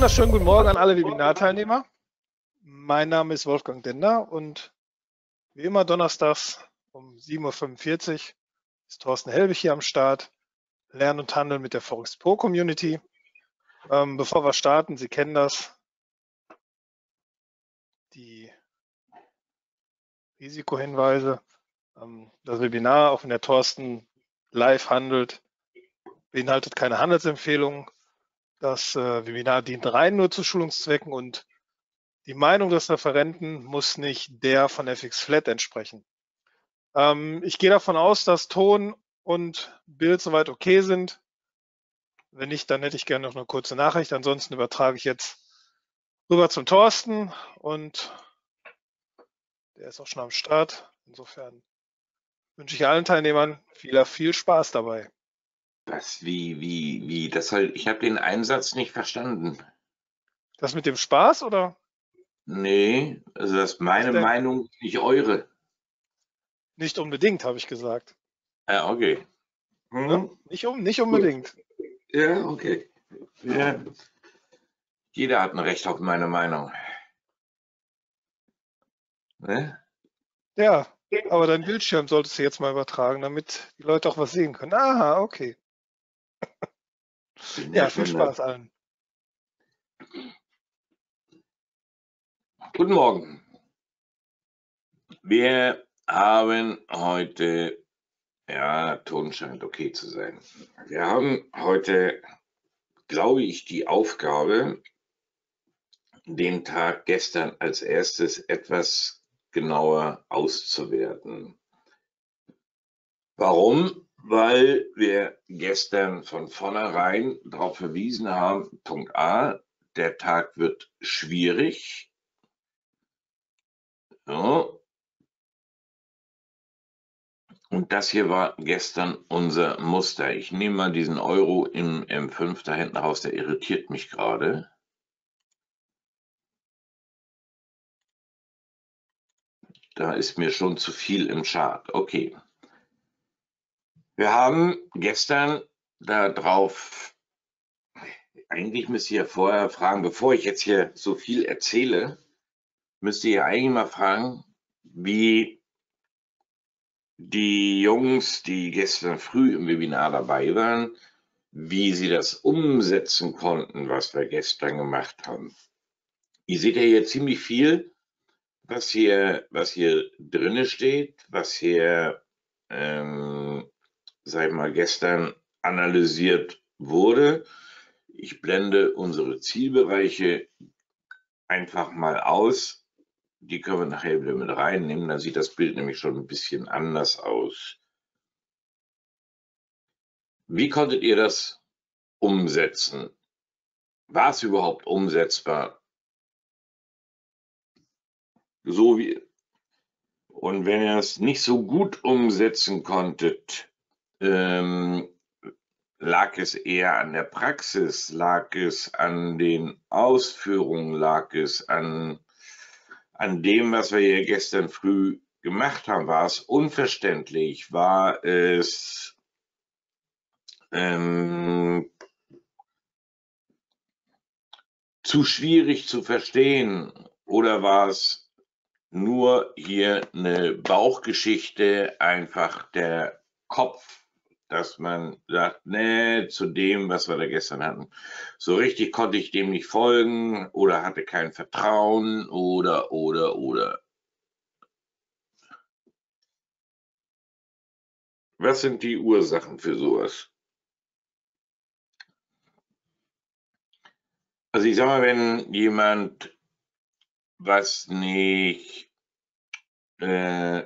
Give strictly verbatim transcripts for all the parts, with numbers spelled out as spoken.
wunderschönen guten Morgen an alle Webinarteilnehmer. Mein Name ist Wolfgang Dender und wie immer donnerstags um sieben Uhr fünfundvierzig ist Thorsten Helbig hier am Start. Lernen und Handeln mit der Forex Pro Community. Ähm, bevor wir starten, Sie kennen das, die Risikohinweise. Ähm, das Webinar, auch wenn der Thorsten live handelt, beinhaltet keine Handelsempfehlung. Das äh, Webinar dient rein nur zu Schulungszwecken und die Meinung des Referenten muss nicht der von F X Flat entsprechen. Ähm, ich gehe davon aus, dass Ton und Bild soweit okay sind. Wenn nicht, dann hätte ich gerne noch eine kurze Nachricht. Ansonsten übertrage ich jetzt rüber zum Thorsten und der ist auch schon am Start. Insofern wünsche ich allen Teilnehmern viel, viel Spaß dabei. Was, wie, wie, wie, das soll, ich habe den Einsatz nicht verstanden. Das mit dem Spaß oder? Nee, also das ist meine Was denn? Meinung, nicht eure. Nicht unbedingt, habe ich gesagt. Ja, okay. Ne? Hm, Nicht, um, nicht gut. unbedingt. Ja, okay. Ja. Jeder hat ein Recht auf meine Meinung. Ne? Ja, aber dein Bildschirm solltest du jetzt mal übertragen, damit die Leute auch was sehen können. Aha, okay. Bin Ja, ja viel schon da. Spaß allen. Guten Morgen. Wir haben heute, ja, Ton scheint okay zu sein. Wir haben heute, glaube ich, die Aufgabe, den Tag gestern als erstes etwas genauer auszuwerten. Warum? Weil wir gestern von vornherein darauf verwiesen haben, Punkt A, der Tag wird schwierig. Ja. Und das hier war gestern unser Muster. Ich nehme mal diesen Euro im M fünf da hinten raus, der irritiert mich gerade. Da ist mir schon zu viel im Chart. Okay. Wir haben gestern darauf, eigentlich müsst ihr ja vorher fragen, bevor ich jetzt hier so viel erzähle, müsst ihr ja eigentlich mal fragen, wie die Jungs, die gestern früh im Webinar dabei waren, wie sie das umsetzen konnten, was wir gestern gemacht haben. Ihr seht ja hier ziemlich viel, was hier, was hier drinne steht, was hier, ähm, sag ich mal, gestern analysiert wurde. Ich blende unsere Zielbereiche einfach mal aus. Die können wir nachher wieder mit reinnehmen, dann sieht das Bild nämlich schon ein bisschen anders aus. Wie konntet ihr das umsetzen? War es überhaupt umsetzbar? So wie, und wenn ihr es nicht so gut umsetzen konntet, ähm, lag es eher an der Praxis, lag es an den Ausführungen, lag es an, an dem, was wir hier gestern früh gemacht haben? War es unverständlich? War es ähm, zu schwierig zu verstehen? Oder war es nur hier eine Bauchgeschichte, einfach der Kopf, dass man sagt, nee, zu dem, was wir da gestern hatten. So richtig konnte ich dem nicht folgen oder hatte kein Vertrauen oder, oder, oder. Was sind die Ursachen für sowas? Also ich sag mal, wenn jemand was nicht äh,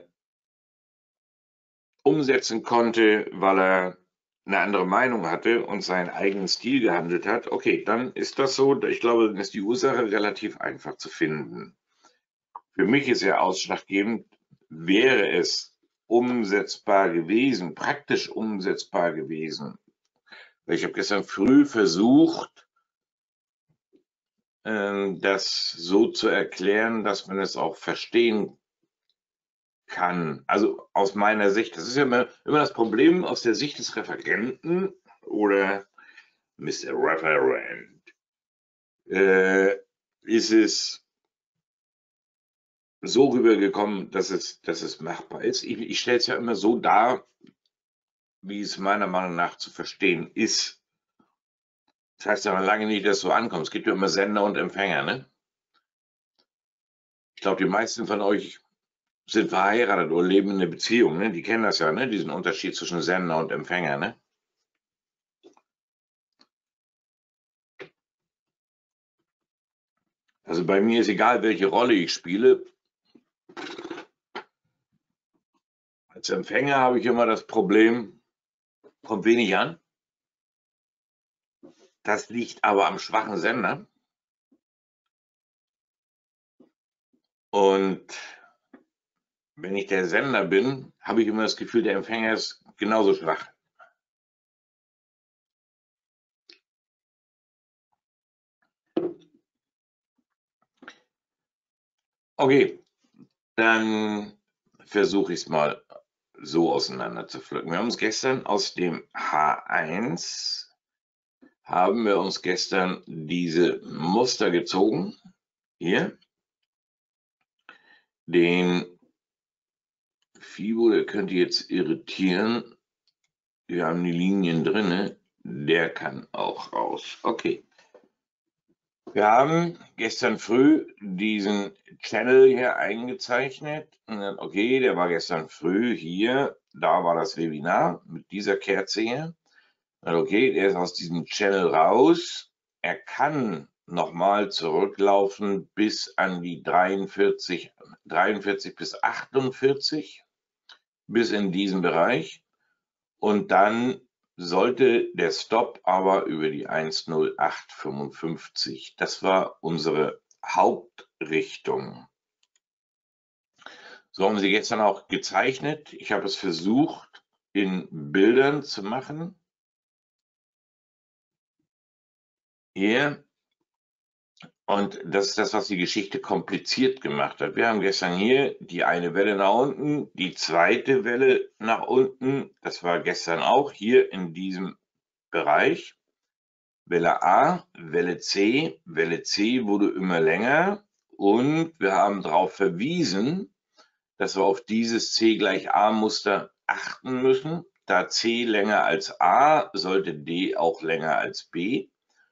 umsetzen konnte, weil er eine andere Meinung hatte und seinen eigenen Stil gehandelt hat, okay, dann ist das so. Ich glaube, dann ist die Ursache relativ einfach zu finden. Für mich ist ja ausschlaggebend, wäre es umsetzbar gewesen, praktisch umsetzbar gewesen. Ich habe gestern früh versucht, das so zu erklären, dass man es auch verstehen kann. Also aus meiner Sicht, das ist ja immer, immer das Problem aus der Sicht des Referenten oder Mister Referent. äh, ist es so rübergekommen, dass es, dass es machbar ist. Ich, ich stelle es ja immer so dar, wie es meiner Meinung nach zu verstehen ist. Das heißt aber lange nicht, dass es so ankommt. Es gibt ja immer Sender und Empfänger, ne? Ich glaube, die meisten von euch sind verheiratet oder leben in einer Beziehung, ne? Die kennen das ja, ne? Diesen Unterschied zwischen Sender und Empfänger, ne? Also bei mir ist egal, welche Rolle ich spiele. Als Empfänger habe ich immer das Problem, kommt wenig an. Das liegt aber am schwachen Sender. Und wenn ich der Sender bin, habe ich immer das Gefühl, der Empfänger ist genauso schwach. Okay, dann versuche ich es mal so auseinander zu pflücken. Wir haben uns gestern aus dem H eins, haben wir uns gestern diese Muster gezogen. Hier. Den Fibo, der könnte jetzt irritieren. Wir haben die Linien drin, der kann auch raus. Okay. Wir haben gestern früh diesen Channel hier eingezeichnet. Okay, der war gestern früh hier. Da war das Webinar mit dieser Kerze hier. Okay, der ist aus diesem Channel raus. Er kann nochmal zurücklaufen bis an die dreiundvierzig, dreiundvierzig bis achtundvierzig, bis in diesen Bereich. Und dann sollte der Stop aber über die eins null acht fünfundfünfzig. Das war unsere Hauptrichtung. So haben sie gestern auch gezeichnet. Ich habe es versucht, in Bildern zu machen. Hier. Und das ist das, was die Geschichte kompliziert gemacht hat. Wir haben gestern hier die eine Welle nach unten, die zweite Welle nach unten. Das war gestern auch hier in diesem Bereich. Welle A, Welle C, Welle C wurde immer länger und wir haben darauf verwiesen, dass wir auf dieses C gleich A Muster achten müssen. Da C länger als A, sollte D auch länger als B.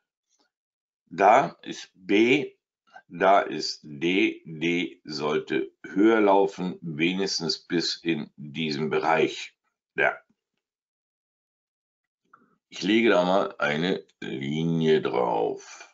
Da ist B, da ist D, D sollte höher laufen, wenigstens bis in diesem Bereich. Ja. Ich lege da mal eine Linie drauf.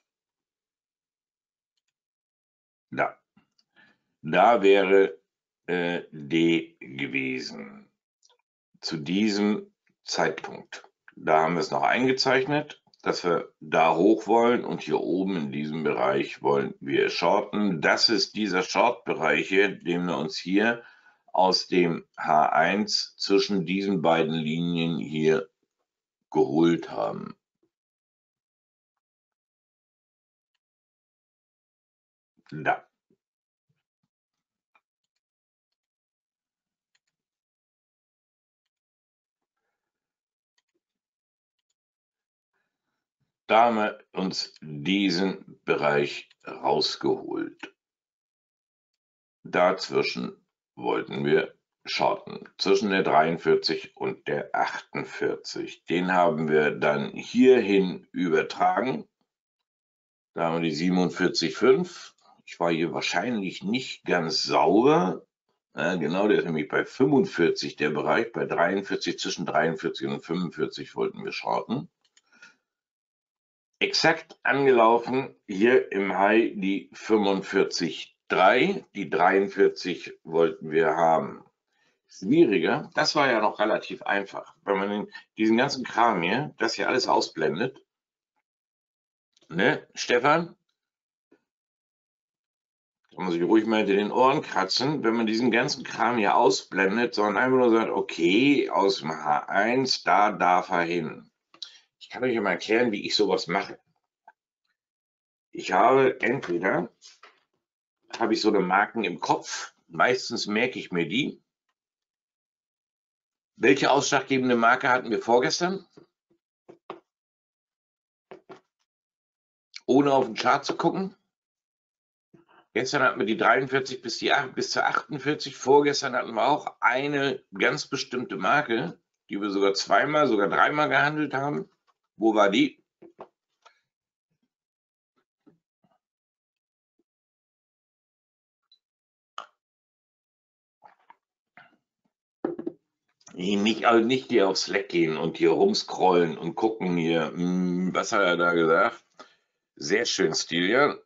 Da. Da wäre äh, D gewesen. Zu diesem Zeitpunkt. Da haben wir es noch eingezeichnet, dass wir da hoch wollen und hier oben in diesem Bereich wollen wir shorten. Das ist dieser Short-Bereich hier, den wir uns hier aus dem H eins zwischen diesen beiden Linien hier geholt haben. Da. Da haben wir uns diesen Bereich rausgeholt. Dazwischen wollten wir shorten, zwischen der dreiundvierzig und der achtundvierzig. Den haben wir dann hierhin übertragen. Da haben wir die siebenundvierzig Komma fünf. Ich war hier wahrscheinlich nicht ganz sauber. Ja, genau, der ist nämlich bei fünfundvierzig der Bereich. Bei dreiundvierzig, zwischen dreiundvierzig und fünfundvierzig wollten wir shorten. Exakt angelaufen hier im High die fünfundvierzig Komma drei, die dreiundvierzig wollten wir haben. Schwieriger, das war ja noch relativ einfach, wenn man den, diesen ganzen Kram hier, das hier alles ausblendet. Ne, Stefan? Da muss ich ruhig mal hinter den Ohren kratzen, wenn man diesen ganzen Kram hier ausblendet, sondern einfach nur sagt, okay, aus dem H eins, da darf er hin. Ich kann euch mal erklären, wie ich sowas mache. Ich habe entweder habe ich so eine Marken im Kopf. Meistens merke ich mir die. Welche ausschlaggebende Marke hatten wir vorgestern? ohne auf den Chart zu gucken. Gestern hatten wir die dreiundvierzig bis, die, bis zur achtundvierzig. Vorgestern hatten wir auch eine ganz bestimmte Marke, die wir sogar zweimal, sogar dreimal gehandelt haben. Wo war die? Nicht, also nicht hier auf Slack gehen und hier rumscrollen und gucken hier, mh, was hat er da gesagt? Sehr schön, Stilja.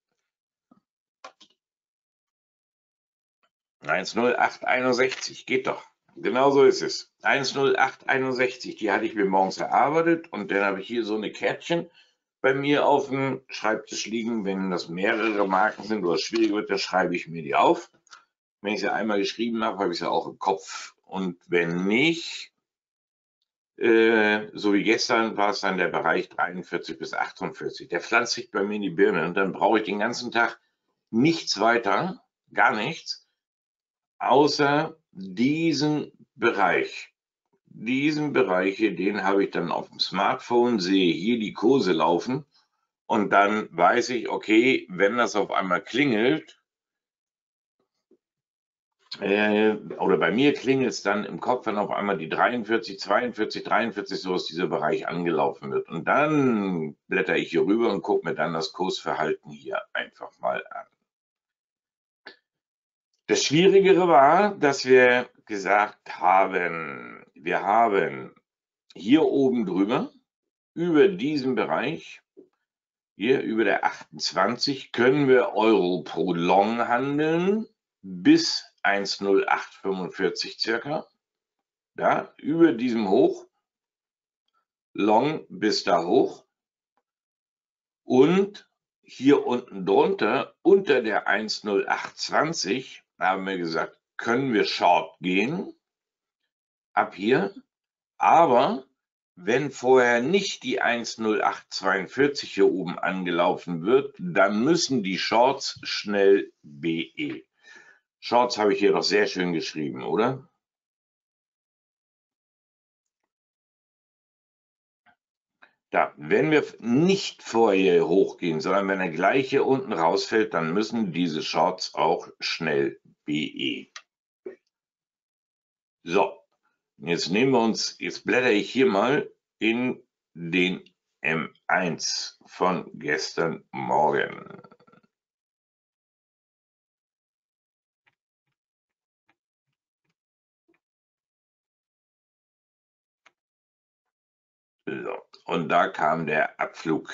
eins null acht einundsechzig, geht doch. Genau so ist es. eins null acht einundsechzig, die hatte ich mir morgens erarbeitet und dann habe ich hier so eine Kärtchen bei mir auf dem Schreibtisch liegen. Wenn das mehrere Marken sind oder schwierig wird, dann schreibe ich mir die auf. Wenn ich sie einmal geschrieben habe, habe ich sie auch im Kopf. Und wenn nicht, äh, so wie gestern, war es dann der Bereich dreiundvierzig bis achtundvierzig. Der pflanzt sich bei mir in die Birne und dann brauche ich den ganzen Tag nichts weiter, gar nichts, außer diesen Bereich. Diesen Bereich hier, den habe ich dann auf dem Smartphone, sehe hier die Kurse laufen und dann weiß ich, okay, wenn das auf einmal klingelt, äh, oder bei mir klingelt es dann im Kopf, wenn auf einmal die dreiundvierzig, zweiundvierzig, dreiundvierzig, so aus dieser Bereich angelaufen wird. Und dann blätter ich hier rüber und gucke mir dann das Kursverhalten hier einfach mal an. Das Schwierigere war, dass wir gesagt haben, wir haben hier oben drüber, über diesem Bereich, hier über der achtundzwanzig, können wir Euro pro Long handeln bis eins null acht fünfundvierzig circa. Ja, über diesem Hoch, Long bis da hoch. Und hier unten drunter, unter der eins null acht zwanzig, haben wir gesagt, können wir Short gehen, ab hier. Aber wenn vorher nicht die eins null acht zweiundvierzig hier oben angelaufen wird, dann müssen die Shorts schnell B E. Shorts habe ich hier doch sehr schön geschrieben, oder? Da, wenn wir nicht vorher hochgehen, sondern wenn er gleich hier unten rausfällt, dann müssen diese Shorts auch schnell B E. So, jetzt nehmen wir uns, jetzt blätter ich hier mal in den M eins von gestern Morgen. So, und da kam der Abflug.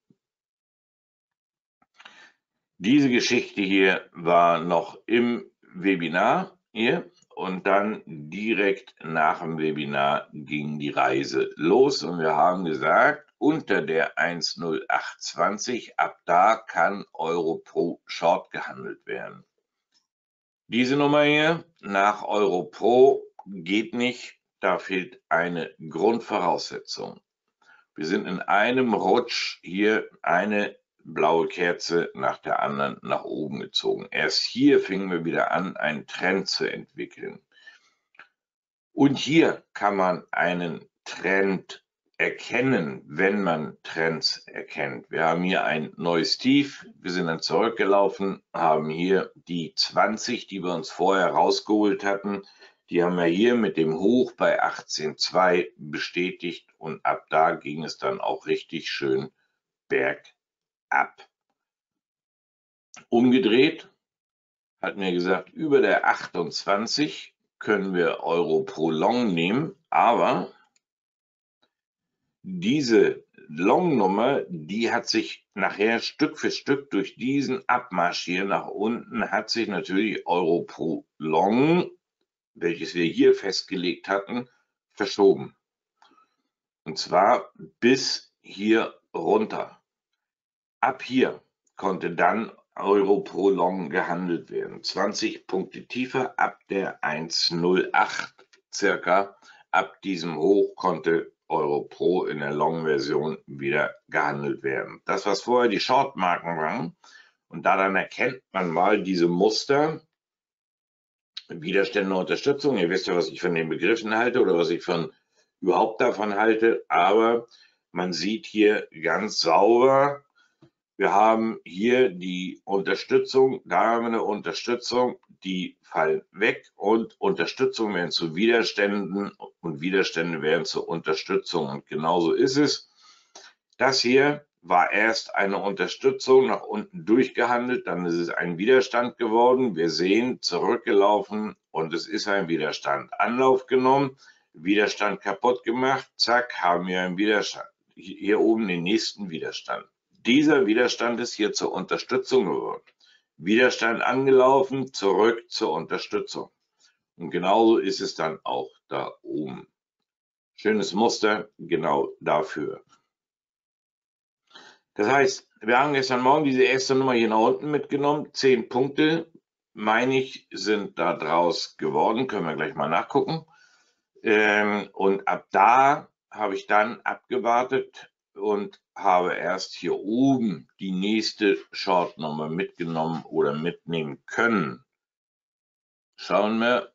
Diese Geschichte hier war noch im Webinar hier und dann direkt nach dem Webinar ging die Reise los und wir haben gesagt, unter der eins null acht zwanzig, ab da kann Euro pro Short gehandelt werden. Diese Nummer hier nach Euro pro geht nicht, da fehlt eine Grundvoraussetzung. Wir sind in einem Rutsch hier eine blaue Kerze nach der anderen nach oben gezogen. Erst hier fingen wir wieder an, einen Trend zu entwickeln. Und hier kann man einen Trend erkennen, wenn man Trends erkennt. Wir haben hier ein neues Tief, wir sind dann zurückgelaufen, haben hier die zwanzig, die wir uns vorher rausgeholt hatten, die haben wir hier mit dem Hoch bei achtzehn Komma zwei bestätigt und ab da ging es dann auch richtig schön bergab. Umgedreht hatten wir gesagt, über der achtundzwanzig können wir Euro pro Long nehmen, aber diese Long-Nummer, die hat sich nachher Stück für Stück durch diesen Abmarsch hier nach unten, hat sich natürlich Euro pro Long, welches wir hier festgelegt hatten, verschoben. Und zwar bis hier runter. Ab hier konnte dann Euro pro Long gehandelt werden. zwanzig Punkte tiefer, ab der eins null acht circa. Ab diesem Hoch konnte Euro pro in der Long-Version wieder gehandelt werden. Das, was vorher die Short-Marken waren, und daran erkennt man mal diese Muster, Widerstände, Unterstützung. Ihr wisst ja, was ich von den Begriffen halte oder was ich von überhaupt davon halte, aber man sieht hier ganz sauber, Wir haben hier die Unterstützung, da haben wir eine Unterstützung, die fallen weg und Unterstützung werden zu Widerständen und Widerstände werden zu Unterstützung. Und genauso ist es. Das hier war erst eine Unterstützung nach unten durchgehandelt, dann ist es ein Widerstand geworden. Wir sehen, zurückgelaufen und es ist ein Widerstand. Anlauf genommen, Widerstand kaputt gemacht, zack, haben wir einen Widerstand. Hier oben den nächsten Widerstand. Dieser Widerstand ist hier zur Unterstützung geworden. Widerstand angelaufen, zurück zur Unterstützung. Und genauso ist es dann auch da oben. Schönes Muster, genau dafür. Das heißt, wir haben gestern Morgen diese erste Nummer hier nach unten mitgenommen. Zehn Punkte, meine ich, sind da draus geworden. Können wir gleich mal nachgucken. Und ab da habe ich dann abgewartet und habe erst hier oben die nächste Short-Nummer mitgenommen oder mitnehmen können. Schauen wir.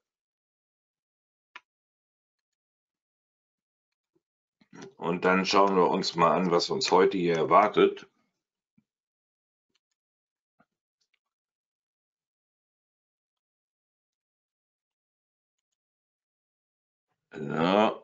Und dann schauen wir uns mal an, was uns heute hier erwartet. Ja.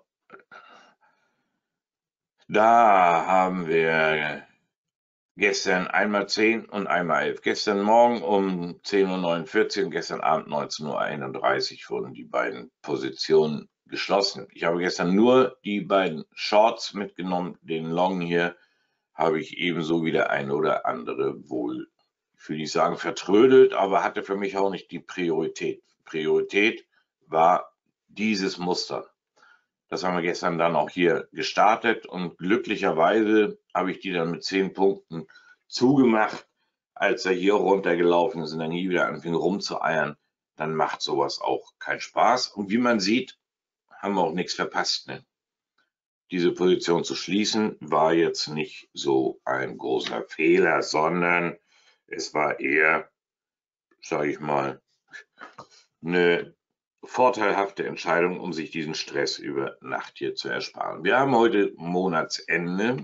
Da haben wir gestern einmal zehn und einmal elf. Gestern Morgen um zehn Uhr neunundvierzig und gestern Abend neunzehn Uhr einunddreißig wurden die beiden Positionen geschlossen. Ich habe gestern nur die beiden Shorts mitgenommen. Den Long hier habe ich ebenso wie der eine oder andere wohl, ich will nicht sagen vertrödelt, aber hatte für mich auch nicht die Priorität. Priorität war dieses Muster. Das haben wir gestern dann auch hier gestartet und glücklicherweise habe ich die dann mit zehn Punkten zugemacht, als er hier runtergelaufen ist und dann nie wieder anfing rumzueiern. Dann macht sowas auch keinen Spaß. Und wie man sieht, haben wir auch nichts verpasst. Ne? Diese Position zu schließen war jetzt nicht so ein großer Fehler, sondern es war eher, sage ich mal, eine vorteilhafte Entscheidung, um sich diesen Stress über Nacht hier zu ersparen. Wir haben heute Monatsende.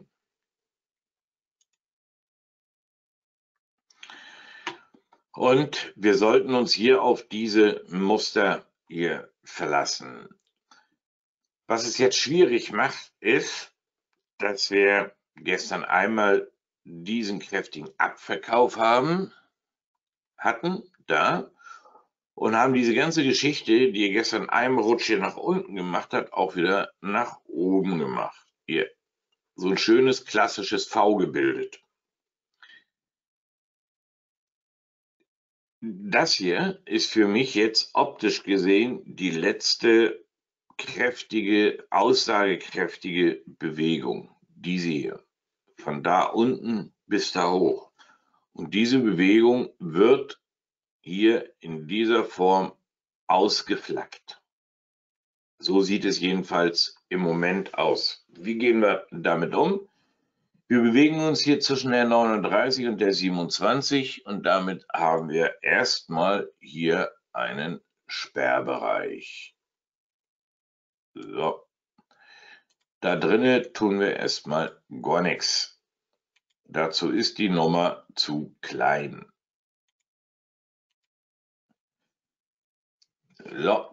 Und wir sollten uns hier auf diese Muster hier verlassen. Was es jetzt schwierig macht, ist, dass wir gestern einmal diesen kräftigen Abverkauf haben, hatten, da, und haben diese ganze Geschichte, die gestern einen Rutsch hier nach unten gemacht hat, auch wieder nach oben gemacht. Hier, so ein schönes klassisches V gebildet. Das hier ist für mich jetzt optisch gesehen die letzte kräftige, aussagekräftige Bewegung. Diese hier. Von da unten bis da hoch. Und diese Bewegung wird hier in dieser Form ausgeflaggt. So sieht es jedenfalls im Moment aus. Wie gehen wir damit um? Wir bewegen uns hier zwischen der neununddreißig und der siebenundzwanzig und damit haben wir erstmal hier einen Sperrbereich. So. Da drinnen tun wir erstmal gar nichts. Dazu ist die Nummer zu klein. So.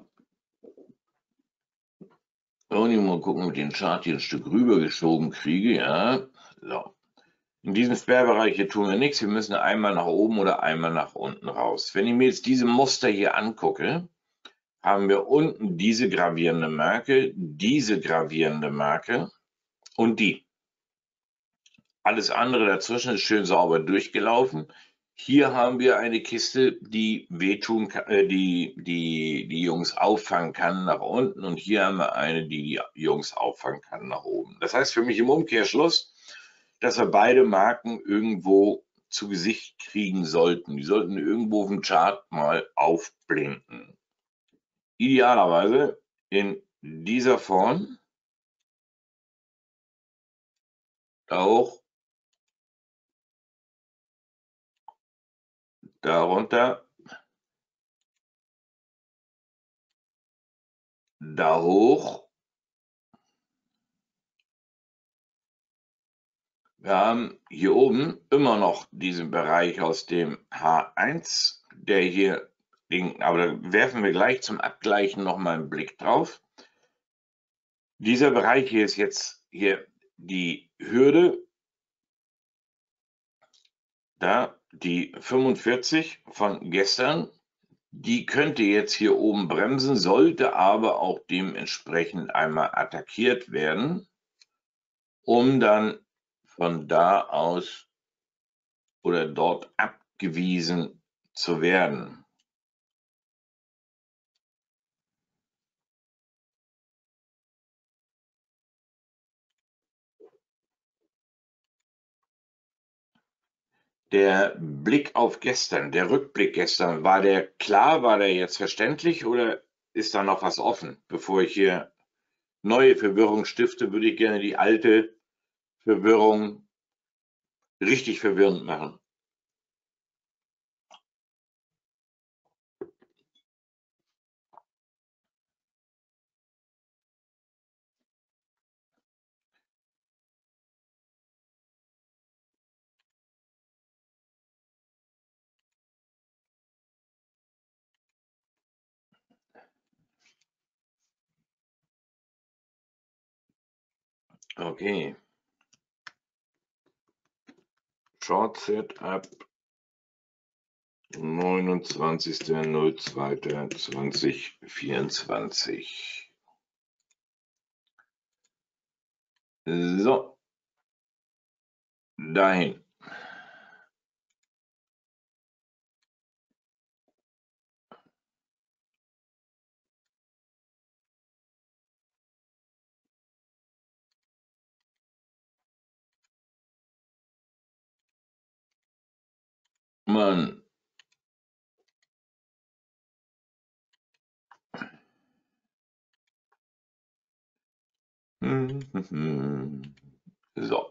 Und ich mal gucken, ob ich den Chart hier ein Stück rüber geschoben kriege. Ja. So. In diesem Sperrbereich hier tun wir nichts. Wir müssen einmal nach oben oder einmal nach unten raus. Wenn ich mir jetzt diese Muster hier angucke, haben wir unten diese gravierende Marke, diese gravierende Marke und die. Alles andere dazwischen ist schön sauber durchgelaufen. Hier haben wir eine Kiste, die wehtun kann, äh, die, die die Jungs auffangen kann nach unten und hier haben wir eine, die die Jungs auffangen kann nach oben. Das heißt für mich im Umkehrschluss, dass wir beide Marken irgendwo zu Gesicht kriegen sollten. Die sollten irgendwo auf dem Chart mal aufblinken. Idealerweise in dieser Form, da hoch, darunter, da hoch, Wir haben hier oben immer noch diesen Bereich aus dem H eins, der hier, aber da werfen wir gleich zum Abgleichen noch mal einen Blick drauf. Dieser Bereich hier ist jetzt hier die Hürde, da die fünfundvierzig von gestern, die könnte jetzt hier oben bremsen, sollte aber auch dementsprechend einmal attackiert werden, um dann von da aus oder dort abgewiesen zu werden. Der Blick auf gestern, der Rückblick gestern, war der klar, war der jetzt verständlich oder ist da noch was offen? Bevor ich hier neue Verwirrung stifte, würde ich gerne die alte Verwirrung richtig verwirrend machen. Okay. Short Setup neunundzwanzigster zweiter zweitausendvierundzwanzig. So. Dahin. Mann. So.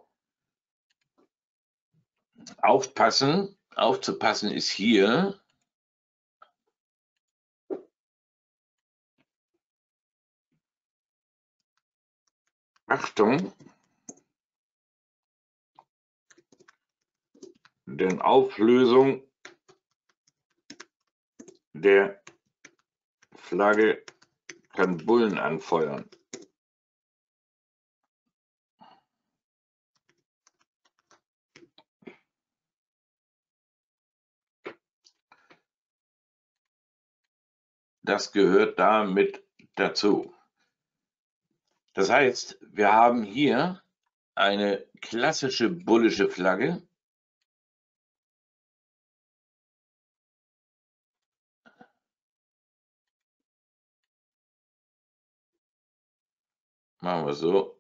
Aufpassen. Aufzupassen ist hier. Achtung. Denn Auflösung der Flagge kann Bullen anfeuern. Das gehört damit dazu. Das heißt, wir haben hier eine klassische bullische Flagge. Machen wir so.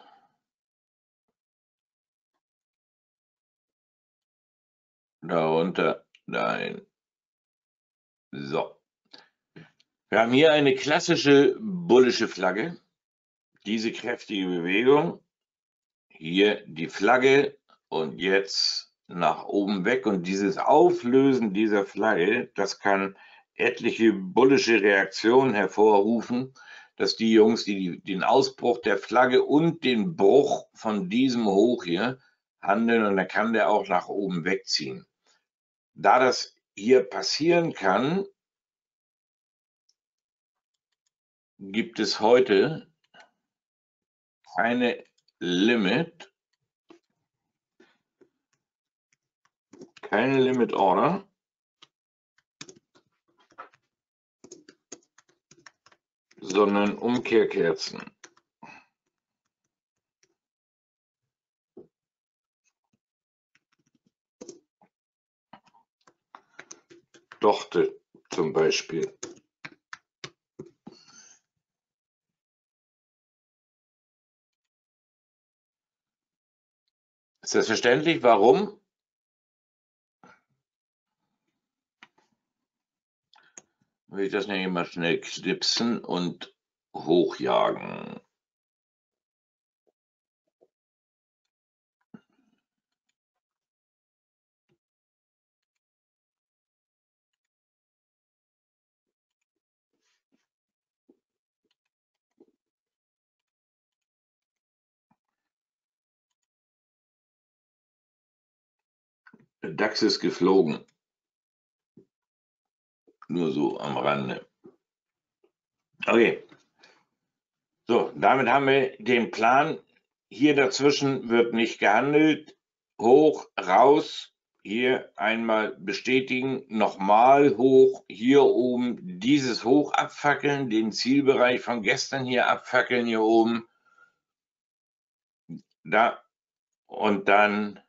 Darunter dahin. So. Wir haben hier eine klassische bullische Flagge. Diese kräftige Bewegung. Hier die Flagge und jetzt nach oben weg. Und dieses Auflösen dieser Flagge, das kann etliche bullische Reaktionen hervorrufen, dass die Jungs, die den Ausbruch der Flagge und den Bruch von diesem Hoch hier handeln, und dann kann der auch nach oben wegziehen. Da das hier passieren kann, gibt es heute keine Limit, keine Limit Order. Sondern Umkehrkerzen. Dochte zum Beispiel. Ist das verständlich, warum? Will ich das nämlich mal schnell knipsen und hochjagen. Der DAX ist geflogen. Nur so am Rande. Okay. So, damit haben wir den Plan. Hier dazwischen wird nicht gehandelt. Hoch, raus. Hier einmal bestätigen. Nochmal hoch. Hier oben dieses Hoch abfackeln. Den Zielbereich von gestern hier abfackeln. Hier oben. Da. Und dann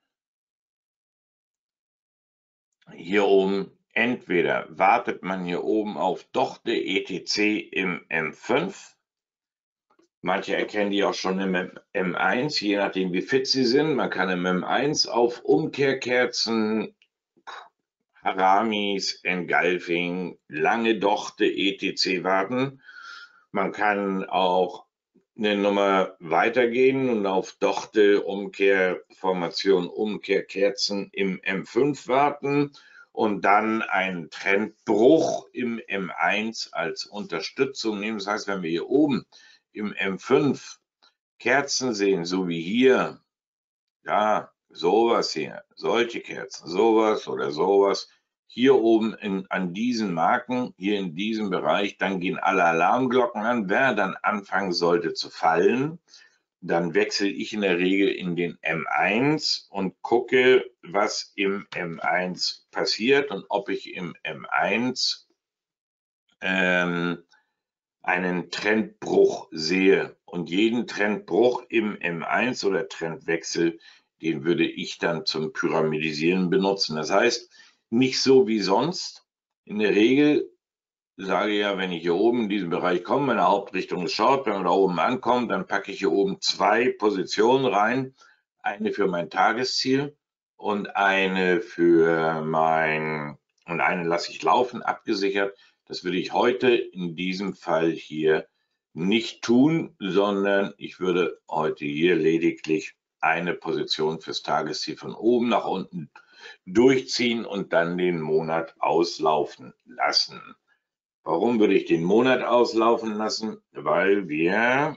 hier oben. Entweder wartet man hier oben auf Dochte E T C im M fünf. Manche erkennen die auch schon im M eins, je nachdem wie fit sie sind. Man kann im M eins auf Umkehrkerzen, Haramis, Engulfing, lange Dochte, et cetera warten. Man kann auch eine Nummer weitergehen und auf Dochte, Umkehrformation, Umkehrkerzen im M fünf warten und dann einen Trendbruch im M eins als Unterstützung nehmen. Das heißt, wenn wir hier oben im M fünf Kerzen sehen, so wie hier, ja, sowas hier, solche Kerzen, sowas oder sowas, hier oben in, an diesen Marken, hier in diesem Bereich, dann gehen alle Alarmglocken an. Wenn er dann anfangen sollte zu fallen, dann wechsle ich in der Regel in den M eins und gucke, was im M eins passiert und ob ich im M eins ähm, einen Trendbruch sehe. Und jeden Trendbruch im M eins oder Trendwechsel, den würde ich dann zum Pyramidisieren benutzen. Das heißt, nicht so wie sonst. In der Regel sage ich ja, wenn ich hier oben in diesen Bereich komme, meine Hauptrichtung ist Short, wenn wir da oben ankommen, dann packe ich hier oben zwei Positionen rein. Eine für mein Tagesziel und eine für mein, und eine lasse ich laufen, abgesichert. Das würde ich heute in diesem Fall hier nicht tun, sondern ich würde heute hier lediglich eine Position fürs Tagesziel von oben nach unten durchziehen und dann den Monat auslaufen lassen. Warum würde ich den Monat auslaufen lassen? Weil wir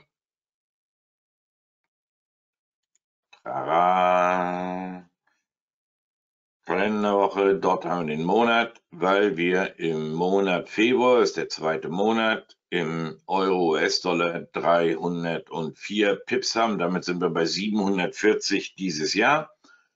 Tara, Kalenderwoche, dort haben wir den Monat, weil wir im Monat Februar, ist der zweite Monat, im Euro-U S-Dollar dreihundertvier Pips haben. Damit sind wir bei siebenhundertvierzig dieses Jahr.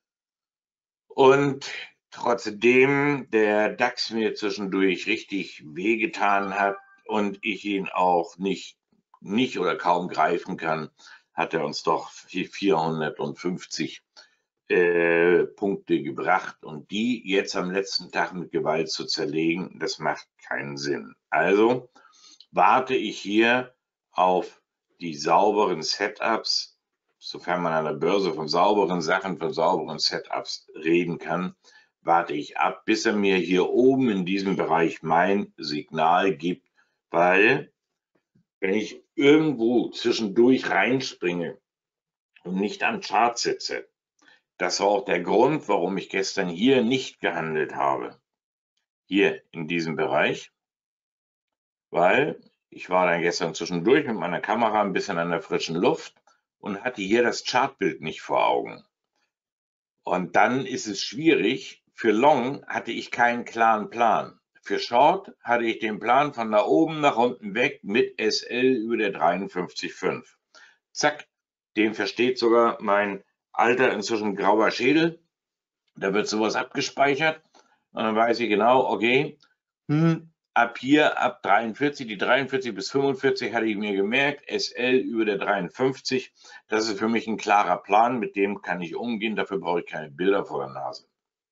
Und trotzdem der DAX mir zwischendurch richtig wehgetan hat und ich ihn auch nicht, nicht oder kaum greifen kann, hat er uns doch vierhundertfünfzig äh, Punkte gebracht. Und die jetzt am letzten Tag mit Gewalt zu zerlegen, das macht keinen Sinn. Also warte ich hier auf die sauberen Setups, sofern man an der Börse von sauberen Sachen, von sauberen Setups reden kann, warte ich ab, bis er mir hier oben in diesem Bereich mein Signal gibt, weil wenn ich irgendwo zwischendurch reinspringe und nicht am Chart sitze, das war auch der Grund, warum ich gestern hier nicht gehandelt habe, hier in diesem Bereich, weil ich war dann gestern zwischendurch mit meiner Kamera ein bisschen an der frischen Luft und hatte hier das Chartbild nicht vor Augen. Und dann ist es schwierig. Für Long hatte ich keinen klaren Plan. Für Short hatte ich den Plan von da oben nach unten weg mit S L über der dreiundfünfzig Komma fünf. Zack, den versteht sogar mein alter, inzwischen grauer Schädel. Da wird sowas abgespeichert. Und dann weiß ich genau, okay, hm, ab hier, ab dreiundvierzig, die dreiundvierzig bis fünfundvierzig hatte ich mir gemerkt, S L über der dreiundfünfzig, das ist für mich ein klarer Plan, mit dem kann ich umgehen, dafür brauche ich keine Bilder vor der Nase.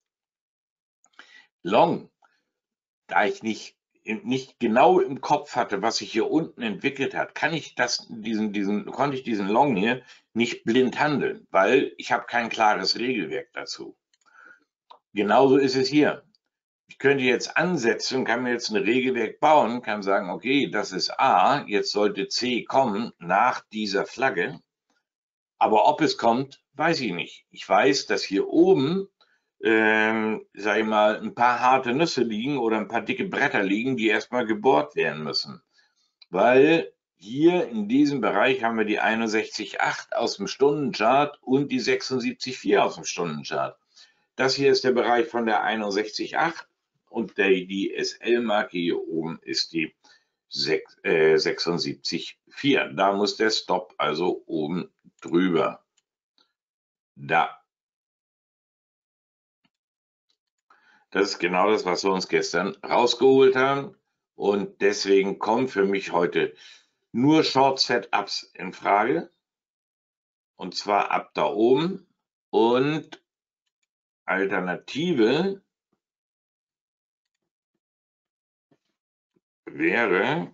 Long, da ich nicht, nicht genau im Kopf hatte, was sich hier unten entwickelt hat, kann ich das, diesen, diesen, konnte ich diesen Long hier nicht blind handeln, weil ich habe kein klares Regelwerk dazu. Genauso ist es hier. Ich könnte jetzt ansetzen, kann mir jetzt ein Regelwerk bauen, kann sagen, okay, das ist A, jetzt sollte C kommen nach dieser Flagge. Aber ob es kommt, weiß ich nicht. Ich weiß, dass hier oben, ähm, sag ich mal, ein paar harte Nüsse liegen oder ein paar dicke Bretter liegen, die erstmal gebohrt werden müssen. Weil hier in diesem Bereich haben wir die einundsechzig Komma acht aus dem Stundenchart und die sechsundsiebzig Komma vier aus dem Stundenchart. Das hier ist der Bereich von der einundsechzig Komma acht und der, die S L-Marke hier oben ist die sechsundsiebzig Komma vier. Da muss der Stop also oben drüber. Da. Das ist genau das, was wir uns gestern rausgeholt haben. Und deswegen kommen für mich heute nur Short-Setups in Frage. Und zwar ab da oben. Und Alternative wäre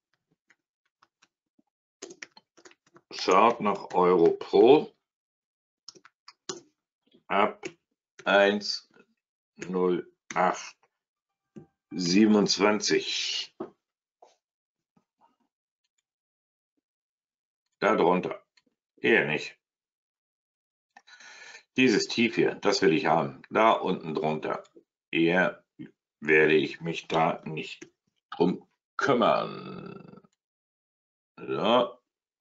Short nach Euro Pro ab eins Komma null acht siebenundzwanzig. Darunter eher nicht. Dieses Tief hier, das will ich haben. Da unten drunter eher werde ich mich da nicht drum kümmern. So.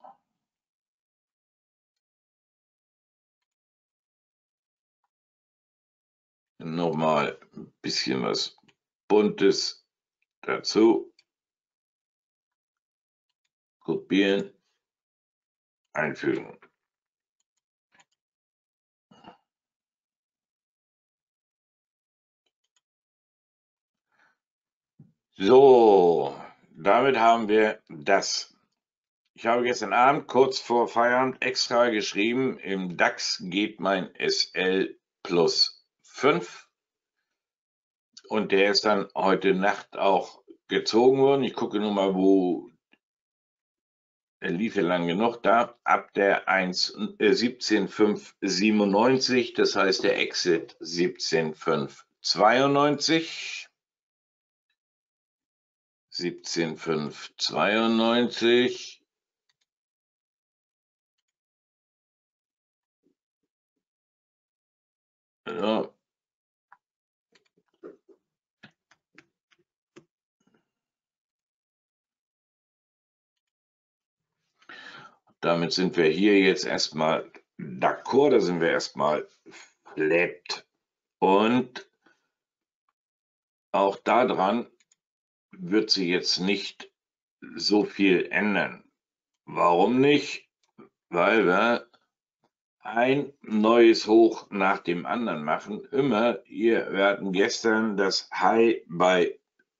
Nochmal ein bisschen was Buntes dazu. Kopieren, einfügen. So, damit haben wir das. Ich habe gestern Abend kurz vor Feierabend extra geschrieben, im DAX geht mein S L plus fünf. Und der ist dann heute Nacht auch gezogen worden. Ich gucke nur mal, wo er lief ja lang genug da. Ab der siebzehn Komma fünf siebenundneunzig, das heißt der Exit siebzehn Komma fünf zweiundneunzig. siebzehn Komma fünf zweiundneunzig. Ja. Damit sind wir hier jetzt erstmal d'accord, da sind wir erstmal lebt. Und auch daran wird sich jetzt nicht so viel ändern. Warum nicht? Weil wir ein neues Hoch nach dem anderen machen. Immer, wir hatten gestern das High bei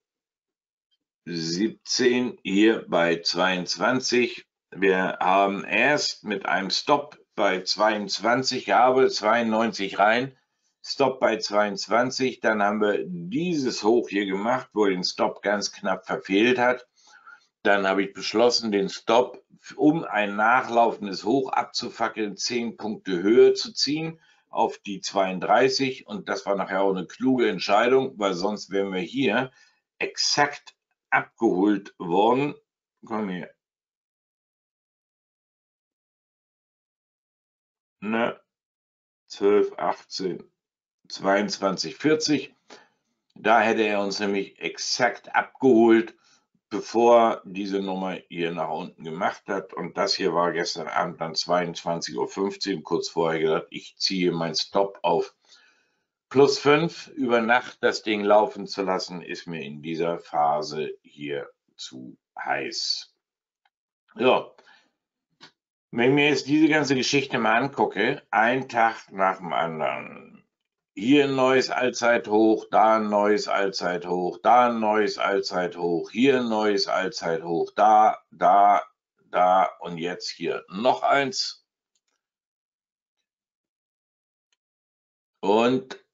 siebzehn, hier bei zweiundzwanzig. Wir haben erst mit einem Stop bei zweiundzwanzig gearbeitet, zweiundneunzig rein, Stop bei zweiundzwanzig, dann haben wir dieses Hoch hier gemacht, wo den Stop ganz knapp verfehlt hat. Dann habe ich beschlossen, den Stop, um ein nachlaufendes Hoch abzufackeln, zehn Punkte höher zu ziehen auf die zweiunddreißig. Und das war nachher auch eine kluge Entscheidung, weil sonst wären wir hier exakt abgeholt worden. Komm hier. Ne, zwölf, achtzehn, zweiundzwanzig, vierzig. Da hätte er uns nämlich exakt abgeholt, bevor diese Nummer hier nach unten gemacht hat. Und das hier war gestern Abend dann zweiundzwanzig Uhr fünfzehn, kurz vorher gedacht, ich ziehe meinen Stop auf plus fünf. Über Nacht das Ding laufen zu lassen, ist mir in dieser Phase hier zu heiß. So. Wenn ich mir jetzt diese ganze Geschichte mal angucke, ein Tag nach dem anderen, hier ein neues Allzeithoch, da ein neues Allzeithoch, da ein neues Allzeithoch, hier ein neues Allzeithoch, da, da, da und jetzt hier noch eins. Und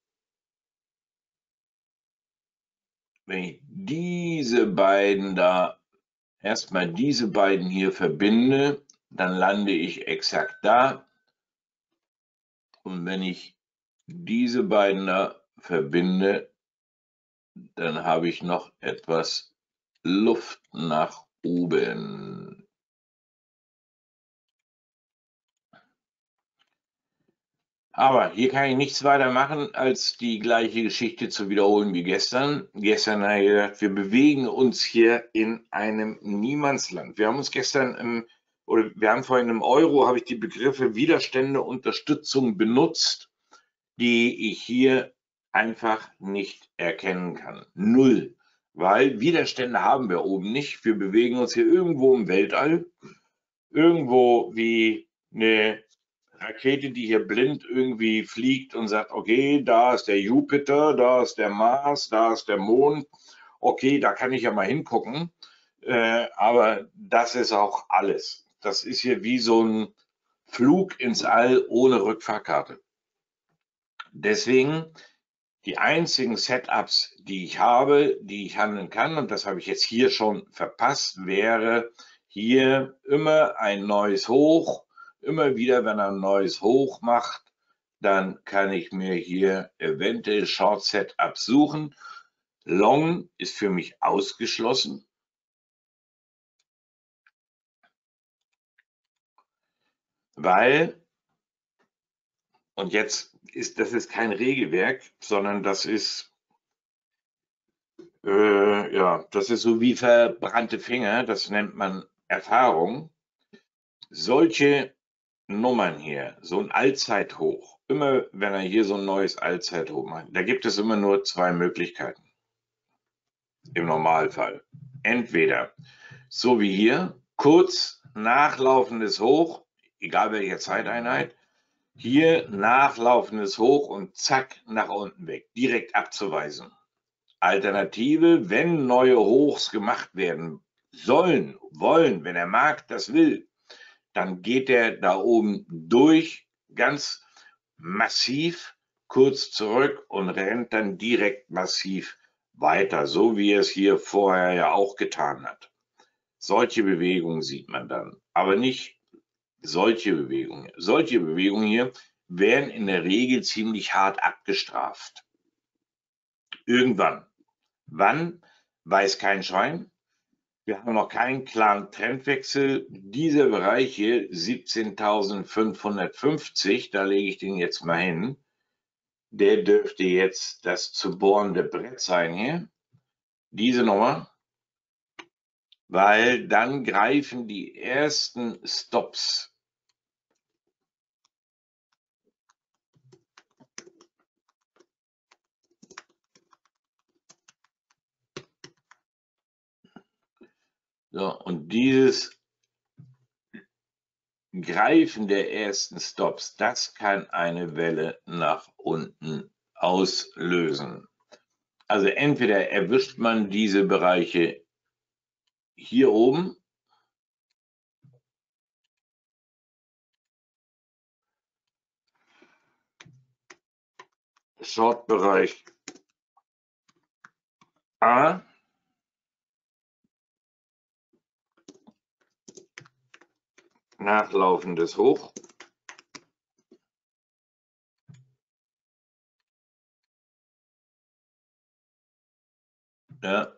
wenn ich diese beiden da, erstmal diese beiden hier verbinde, dann lande ich exakt da. Und wenn ich diese beiden da verbinde, dann habe ich noch etwas Luft nach oben. Aber hier kann ich nichts weiter machen, als die gleiche Geschichte zu wiederholen wie gestern. Gestern habe ich gedacht, wir bewegen uns hier in einem Niemandsland. Wir haben uns gestern im, oder wir haben vorhin im Euro, habe ich die Begriffe Widerstände, Unterstützung benutzt. die ich hier einfach nicht erkennen kann. Null. Weil Widerstände haben wir oben nicht. Wir bewegen uns hier irgendwo im Weltall. Irgendwo wie eine Rakete, die hier blind irgendwie fliegt und sagt, okay, da ist der Jupiter, da ist der Mars, da ist der Mond. Okay, da kann ich ja mal hingucken. Äh, aber das ist auch alles. Das ist hier wie so ein Flug ins All ohne Rückfahrkarte. Deswegen die einzigen Setups, die ich habe, die ich handeln kann, und das habe ich jetzt hier schon verpasst, wäre hier immer ein neues Hoch. Immer wieder, wenn er ein neues Hoch macht, dann kann ich mir hier eventuell Short Setups suchen. Long ist für mich ausgeschlossen. Weil, und jetzt ist das ist kein Regelwerk, sondern das ist Äh, ja, das ist so wie verbrannte Finger, das nennt man Erfahrung. Solche Nummern hier, so ein Allzeithoch, immer wenn er hier so ein neues Allzeithoch macht, da gibt es immer nur zwei Möglichkeiten im Normalfall. Entweder so wie hier, kurz nachlaufendes Hoch, egal welche Zeiteinheit, hier nachlaufendes Hoch und zack, nach unten weg, direkt abzuweisen. Alternative, wenn neue Hochs gemacht werden sollen, wollen, wenn der Markt das will, dann geht er da oben durch, ganz massiv, kurz zurück und rennt dann direkt massiv weiter, so wie er es hier vorher ja auch getan hat. Solche Bewegungen sieht man dann, aber nicht solche Bewegungen. Solche Bewegungen hier werden in der Regel ziemlich hart abgestraft. Irgendwann. Wann, weiß kein Schwein. Wir haben noch keinen klaren Trendwechsel. Dieser Bereich hier, siebzehntausendfünfhundertfünfzig, da lege ich den jetzt mal hin, der dürfte jetzt das zu bohrende Brett sein hier. Diese Nummer, weil dann greifen die ersten Stops. So, und dieses Greifen der ersten Stops, das kann eine Welle nach unten auslösen. Also entweder erwischt man diese Bereiche hier oben, Short-Bereich A, nachlaufendes Hoch, ja.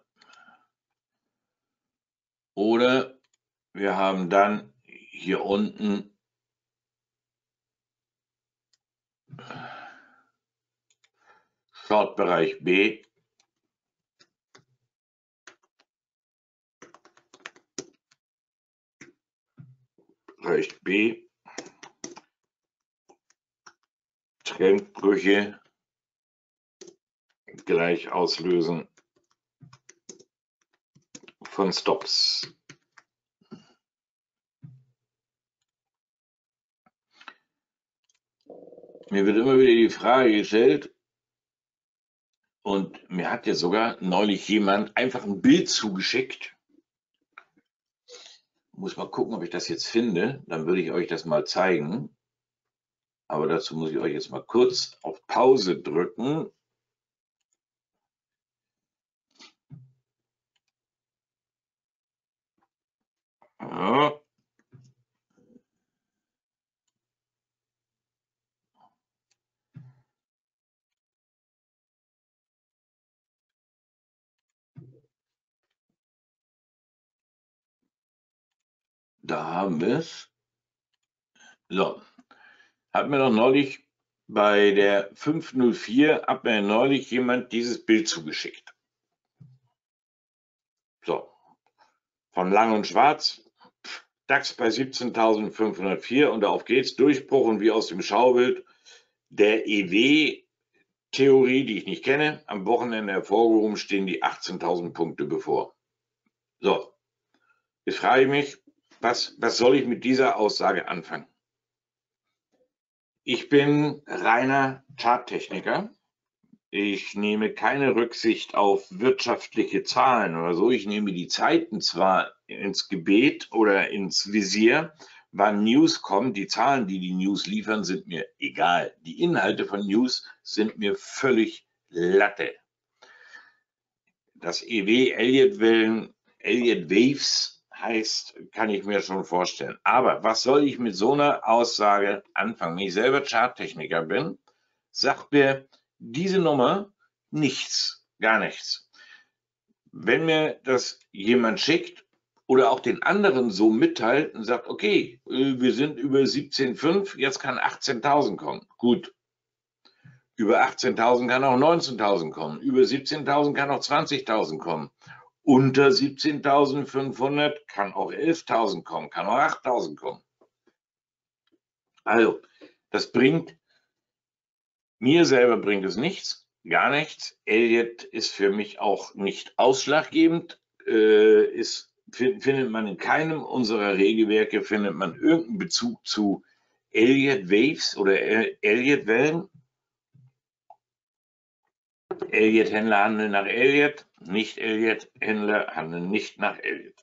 Oder wir haben dann hier unten Short-Bereich B, Bereich B, Trendbrüche gleich auslösen von Stops. Mir wird immer wieder die Frage gestellt, und mir hat ja sogar neulich jemand einfach ein Bild zugeschickt. Muss mal gucken, ob ich das jetzt finde, dann würde ich euch das mal zeigen. Aber dazu muss ich euch jetzt mal kurz auf Pause drücken. Ja. Da haben wir es. So, hat mir noch neulich bei der fünf null vier, hat mir neulich jemand dieses Bild zugeschickt. So, von Lang und Schwarz, DAX bei siebzehntausendfünfhundertvier und auf geht's, Durchbruch und wie aus dem Schaubild der E W-Theorie, die ich nicht kenne, am Wochenende hervorgehoben, stehen die achtzehntausend Punkte bevor. So, jetzt frage ich mich, was, was soll ich mit dieser Aussage anfangen? Ich bin reiner Charttechniker. Ich nehme keine Rücksicht auf wirtschaftliche Zahlen oder so. Ich nehme die Zeiten zwar ins Gebet oder ins Visier, wann News kommt. Die Zahlen, die die News liefern, sind mir egal. Die Inhalte von News sind mir völlig Latte. Das E W Elliott-Wellen, Elliott Waves heißt, kann ich mir schon vorstellen. Aber was soll ich mit so einer Aussage anfangen? Wenn ich selber Charttechniker bin, sagt mir diese Nummer nichts, gar nichts. Wenn mir das jemand schickt oder auch den anderen so mitteilt und sagt, okay, wir sind über siebzehn Komma fünf, jetzt kann achtzehntausend kommen. Gut. Über achtzehntausend kann auch neunzehntausend kommen. Über siebzehntausend kann auch zwanzigtausend kommen. Unter siebzehntausendfünfhundert kann auch elftausend kommen, kann auch achttausend kommen. Also, das bringt, mir selber bringt es nichts, gar nichts. Elliott ist für mich auch nicht ausschlaggebend. Äh, ist, findet man in keinem unserer Regelwerke, findet man irgendeinen Bezug zu Elliott Waves oder Elliott Wellen. Elliott-Händler handeln nach Elliott, nicht Elliott-Händler handeln nicht nach Elliott.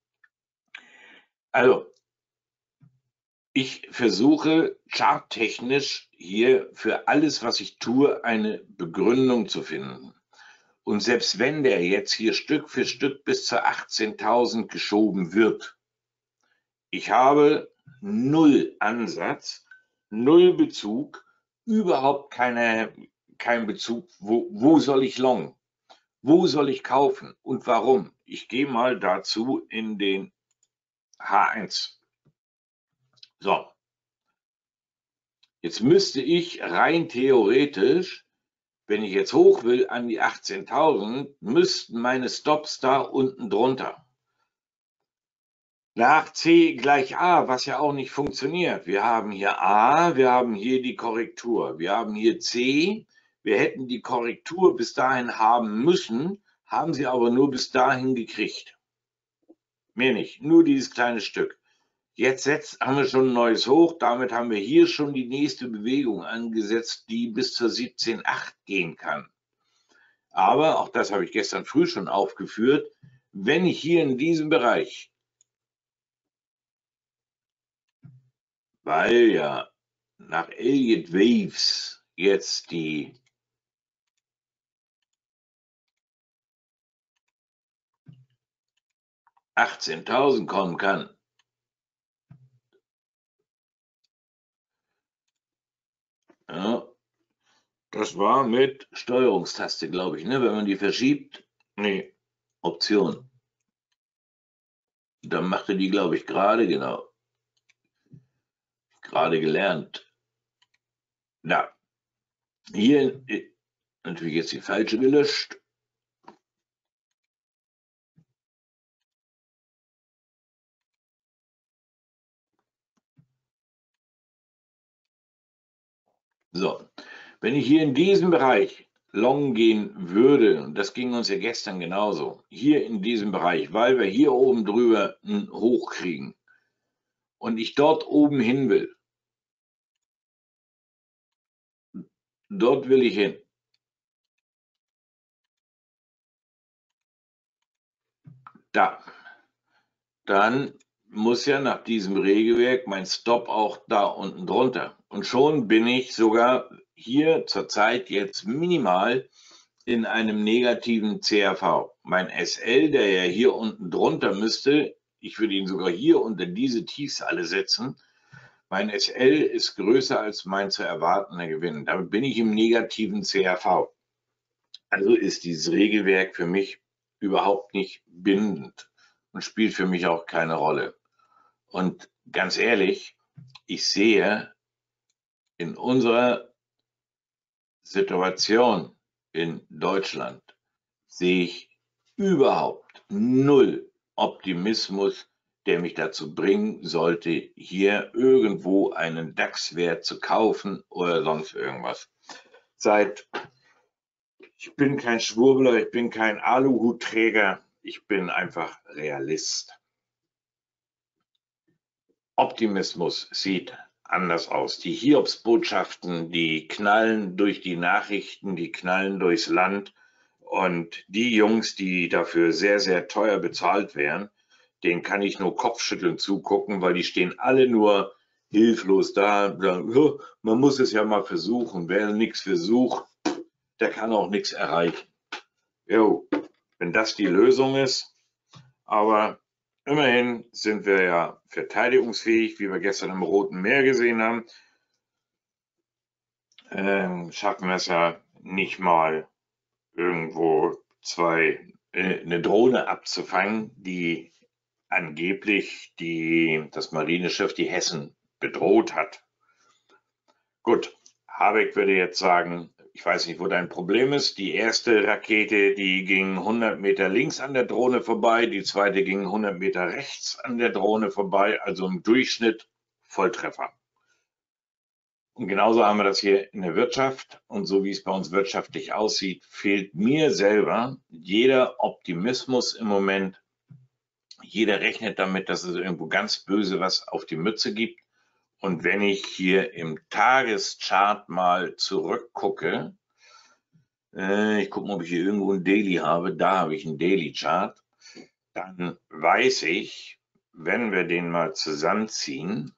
Also, ich versuche charttechnisch hier für alles, was ich tue, eine Begründung zu finden. Und selbst wenn der jetzt hier Stück für Stück bis zu achtzehntausend geschoben wird, ich habe null Ansatz, null Bezug, überhaupt keine, kein Bezug, wo, wo soll ich longen? Wo soll ich kaufen und warum? Ich gehe mal dazu in den H eins. So. Jetzt müsste ich rein theoretisch, wenn ich jetzt hoch will an die achtzehntausend, müssten meine Stops da unten drunter. Nach C gleich A, was ja auch nicht funktioniert. Wir haben hier A, wir haben hier die Korrektur. Wir haben hier C, wir hätten die Korrektur bis dahin haben müssen, haben sie aber nur bis dahin gekriegt. Mehr nicht, nur dieses kleine Stück. Jetzt setzt, haben wir schon ein neues Hoch, damit haben wir hier schon die nächste Bewegung angesetzt, die bis zur siebzehn Komma acht gehen kann. Aber, auch das habe ich gestern früh schon aufgeführt, wenn ich hier in diesem Bereich, weil ja nach Elliott Waves jetzt die achtzehntausend kommen kann, ja, das war mit Steuerungstaste, glaube ich, ne? Wenn man die verschiebt, nee, Option. Dann machte die, glaube ich, gerade, genau. Gerade gelernt. Na, hier natürlich jetzt die falsche gelöscht. So, wenn ich hier in diesem Bereich long gehen würde, und das ging uns ja gestern genauso, hier in diesem Bereich, weil wir hier oben drüber ein Hoch kriegen und ich dort oben hin will, dort will ich hin. Da. Dann muss ja nach diesem Regelwerk mein Stop auch da unten drunter. Und schon bin ich sogar hier zurzeit jetzt minimal in einem negativen C R V. Mein S L, der ja hier unten drunter müsste, ich würde ihn sogar hier unter diese Tiefs alle setzen. Mein S L ist größer als mein zu erwartender Gewinn. Damit bin ich im negativen C R V. Also ist dieses Regelwerk für mich überhaupt nicht bindend und spielt für mich auch keine Rolle. Und ganz ehrlich, ich sehe in unserer Situation in Deutschland, sehe ich überhaupt null Optimismus, der mich dazu bringen sollte, hier irgendwo einen DAX-Wert zu kaufen oder sonst irgendwas. Seit, ich bin kein Schwurbler, ich bin kein Aluhutträger, ich bin einfach Realist. Optimismus sieht anders aus. Die Hiobsbotschaften, die knallen durch die Nachrichten, die knallen durchs Land. Und die Jungs, die dafür sehr, sehr teuer bezahlt werden, denen kann ich nur Kopfschütteln zugucken, weil die stehen alle nur hilflos da. Sagen, man muss es ja mal versuchen. Wer nichts versucht, der kann auch nichts erreichen. Jo, wenn das die Lösung ist. Aber immerhin sind wir ja verteidigungsfähig, wie wir gestern im Roten Meer gesehen haben. Ähm, schaffen wir es ja nicht mal irgendwo zwei, äh, eine Drohne abzufangen, die angeblich die, das Marineschiff, die Hessen, bedroht hat. Gut, Habeck würde jetzt sagen, ich weiß nicht, wo dein Problem ist. Die erste Rakete, die ging hundert Meter links an der Drohne vorbei, die zweite ging hundert Meter rechts an der Drohne vorbei, also im Durchschnitt Volltreffer. Und genauso haben wir das hier in der Wirtschaft. Und so wie es bei uns wirtschaftlich aussieht, fehlt mir selber jeder Optimismus im Moment. Jeder rechnet damit, dass es irgendwo ganz böse was auf die Mütze gibt. Und wenn ich hier im Tageschart mal zurückgucke, äh, ich gucke mal, ob ich hier irgendwo ein Daily habe, da habe ich einen Daily-Chart, dann weiß ich, wenn wir den mal zusammenziehen,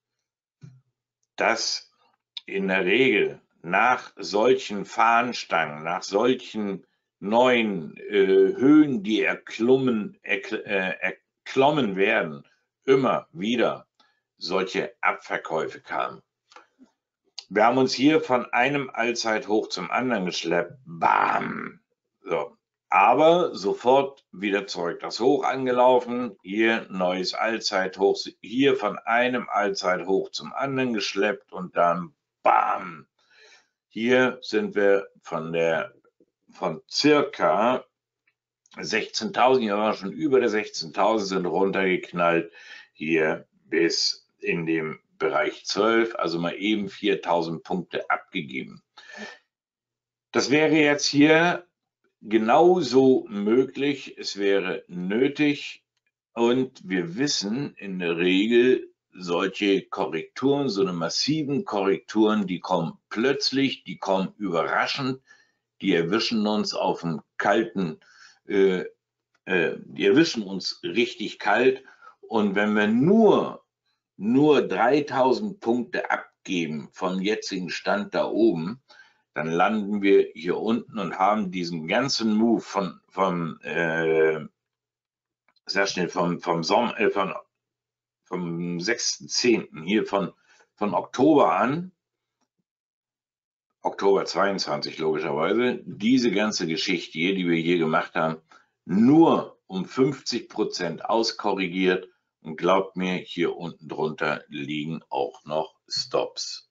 dass in der Regel nach solchen Fahnenstangen, nach solchen neuen äh, Höhen, die erklommen, erkl äh, erklommen werden, immer wieder solche Abverkäufe kamen. Wir haben uns hier von einem Allzeithoch zum anderen geschleppt. Bam! So. Aber sofort wieder zurück das Hoch angelaufen. Hier neues Allzeithoch. Hier von einem Allzeithoch zum anderen geschleppt und dann bam! Hier sind wir von der von circa sechzehntausend, ja, waren schon über der sechzehntausend, sind runtergeknallt hier bis in dem Bereich zwölf, also mal eben viertausend Punkte abgegeben. Das wäre jetzt hier genauso möglich, es wäre nötig und wir wissen in der Regel, solche Korrekturen, so eine massiven Korrekturen, die kommen plötzlich, die kommen überraschend, die erwischen uns auf dem kalten, äh, äh, die erwischen uns richtig kalt und wenn wir nur, nur dreitausend Punkte abgeben vom jetzigen Stand da oben, dann landen wir hier unten und haben diesen ganzen Move von, vom, äh, sehr schnell vom, vom Sommer, äh, von, vom sechsten zehnten hier von, von Oktober an, Oktober zweiundzwanzig logischerweise, diese ganze Geschichte hier, die wir hier gemacht haben, nur um fünfzig Prozent auskorrigiert und glaubt mir, hier unten drunter liegen auch noch Stops.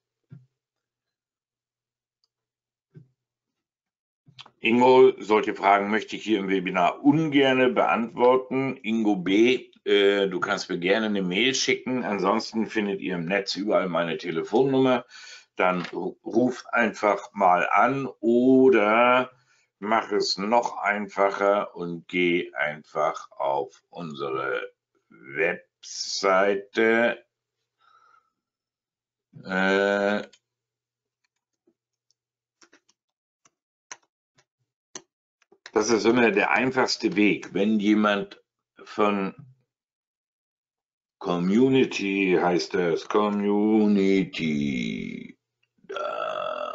Ingo, solche Fragen möchte ich hier im Webinar ungern beantworten. Ingo B., äh, du kannst mir gerne eine Mail schicken. Ansonsten findet ihr im Netz überall meine Telefonnummer. Dann ruf einfach mal an oder mach es noch einfacher und geh einfach auf unsere Webseite. Äh, Das ist immer der einfachste Weg, wenn jemand von Community heißt das, Community. Da.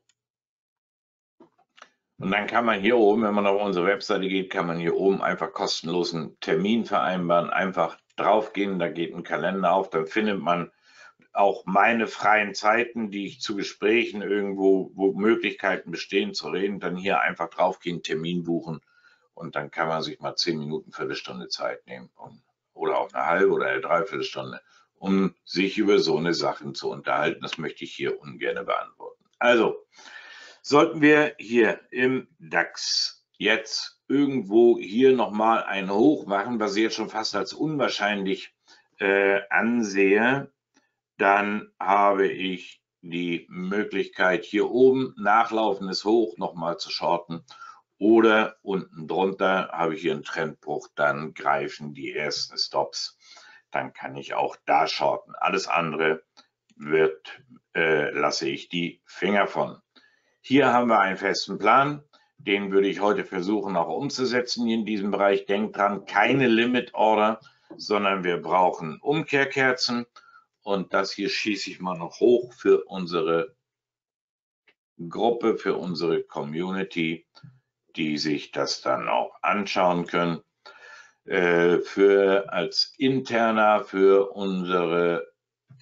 Und dann kann man hier oben, wenn man auf unsere Webseite geht, kann man hier oben einfach kostenlos einen Termin vereinbaren, einfach draufgehen, da geht ein Kalender auf, dann findet man auch meine freien Zeiten, die ich zu Gesprächen irgendwo, wo Möglichkeiten bestehen zu reden, dann hier einfach draufgehen, Termin buchen und dann kann man sich mal zehn Minuten, Viertelstunde Zeit nehmen um, oder auch eine halbe oder eine Dreiviertelstunde, um sich über so eine Sachen zu unterhalten. Das möchte ich hier ungern beantworten. Also, sollten wir hier im DAX jetzt irgendwo hier nochmal ein Hoch machen, was ich jetzt schon fast als unwahrscheinlich äh, ansehe, dann habe ich die Möglichkeit, hier oben nachlaufendes Hoch nochmal zu shorten oder unten drunter habe ich hier einen Trendbruch, dann greifen die ersten Stops. Dann kann ich auch da shorten. Alles andere wird, äh, lasse ich die Finger von. Hier haben wir einen festen Plan. Den würde ich heute versuchen auch umzusetzen in diesem Bereich. Denkt dran, keine Limit Order, sondern wir brauchen Umkehrkerzen. Und das hier schieße ich mal noch hoch für unsere Gruppe, für unsere Community, die sich das dann auch anschauen können. Äh, für als interner für unsere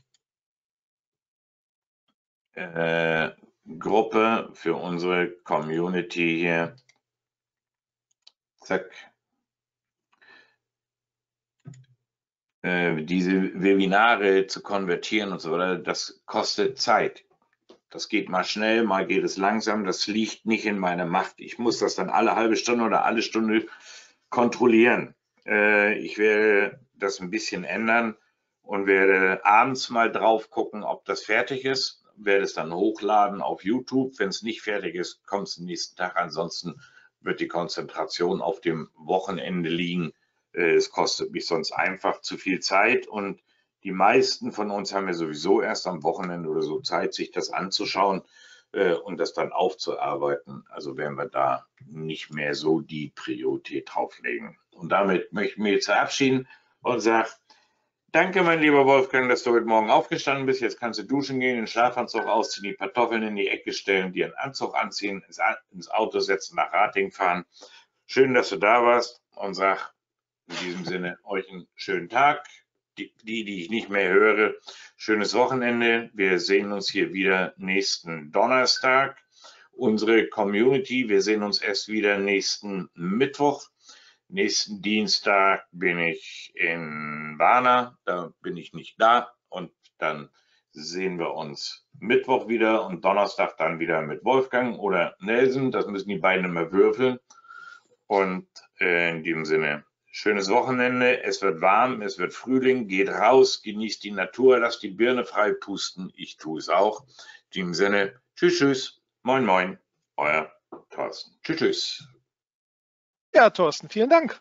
äh, Gruppe, für unsere Community hier. Zack. Äh, diese Webinare zu konvertieren und so weiter, das kostet Zeit. Das geht mal schnell, mal geht es langsam. Das liegt nicht in meiner Macht. Ich muss das dann alle halbe Stunde oder alle Stunde kontrollieren. Äh, ich werde das ein bisschen ändern und werde abends mal drauf gucken, ob das fertig ist. Werde es dann hochladen auf YouTube. Wenn es nicht fertig ist, kommt es am nächsten Tag. Ansonsten wird die Konzentration auf dem Wochenende liegen. Äh, es kostet mich sonst einfach zu viel Zeit und die meisten von uns haben ja sowieso erst am Wochenende oder so Zeit, sich das anzuschauen äh, und das dann aufzuarbeiten. Also werden wir da nicht mehr so die Priorität drauflegen. Und damit möchte ich mich jetzt verabschieden und sage, danke, mein lieber Wolfgang, dass du heute Morgen aufgestanden bist. Jetzt kannst du duschen gehen, den Schlafanzug ausziehen, die Kartoffeln in die Ecke stellen, dir einen Anzug anziehen, ins Auto setzen, nach Rating fahren. Schön, dass du da warst und sag in diesem Sinne euch einen schönen Tag. Die, die, die ich nicht mehr höre, schönes Wochenende. Wir sehen uns hier wieder nächsten Donnerstag. Unsere Community, wir sehen uns erst wieder nächsten Mittwoch. Nächsten Dienstag bin ich in Warna, da bin ich nicht da. Und dann sehen wir uns Mittwoch wieder und Donnerstag dann wieder mit Wolfgang oder Nelson. Das müssen die beiden immer würfeln. Und äh, in diesem Sinne, schönes Wochenende, es wird warm, es wird Frühling, geht raus, genießt die Natur, lasst die Birne frei pusten, ich tue es auch. In diesem Sinne, tschüss, tschüss, moin, moin, euer Thorsten. Tschüss, tschüss. Ja, Thorsten, vielen Dank.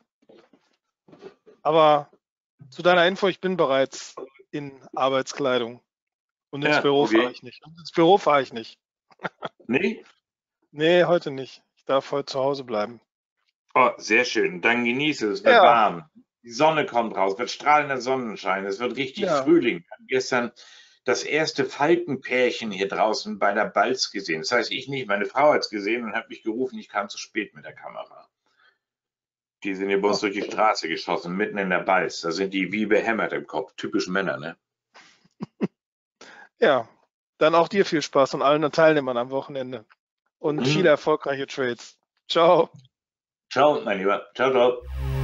Aber zu deiner Info, ich bin bereits in Arbeitskleidung und ins Ja, Büro okay. fahre ich nicht. Und ins Büro fahre ich nicht. Nee? Nee, heute nicht. Ich darf heute zu Hause bleiben. Oh, sehr schön. Dann genieße es. Es wird Ja. warm. Die Sonne kommt raus, es wird strahlender Sonnenschein. Es wird richtig Ja. Frühling. Ich habe gestern das erste Falkenpärchen hier draußen bei der Balz gesehen. Das heißt, ich nicht. Meine Frau hat es gesehen und hat mich gerufen. Ich kam zu spät mit der Kamera. Die sind hier bei uns Oh. durch die Straße geschossen, mitten in der Balz. Da sind die wie behämmert im Kopf. Typisch Männer, ne? Ja. Dann auch dir viel Spaß und allen Teilnehmern am Wochenende. Und Mhm. viele erfolgreiche Trades. Ciao. Ciao, mein Lieber. Ciao, ciao.